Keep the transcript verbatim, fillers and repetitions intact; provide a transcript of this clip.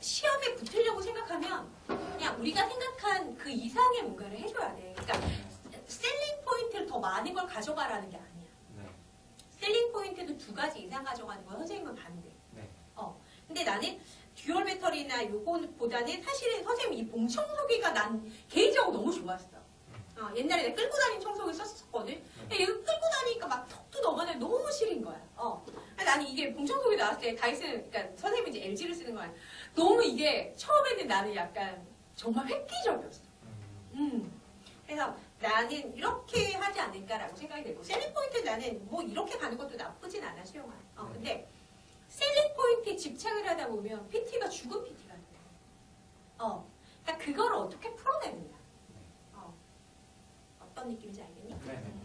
시험에 붙으려고 생각하면 그냥 우리가 생각한 그 이상의 뭔가를 해줘야 돼. 그러니까 셀링 포인트를 더 많은 걸 가져가라는 게 아니야. 네. 셀링 포인트도 두 가지 이상 가져가는 건 선생님은 반대. 네. 어. 근데 나는 듀얼 배터리나 요거보다는 사실은 선생님 이 봉 청소기가 난 개인적으로 너무 좋았어. 어, 옛날에 내가 끌고 다니는 청소기 썼었거든. 근데 얘가 끌고 다니니까 막 턱도 넘어가는 너무 싫은 거야. 어. 나는 이게 봉 청소기 나왔을 때 다이슨, 그러니까 선생님은 이제 엘지를 쓰는 거야. 너무 이게 처음에는 나는 약간 정말 획기적이었어. 음. 그래서 나는 이렇게 하지 않을까라고 생각이 되고 셀링 포인트 나는 뭐 이렇게 가는 것도 나쁘진 않아 수영아. 어, 근데 셀링 포인트에 집착을 하다 보면 피티가 죽은 피티가 돼. 어. 그러니까 그걸 어떻게 풀어내느냐. 어. 어떤 느낌인지 알겠니? 네.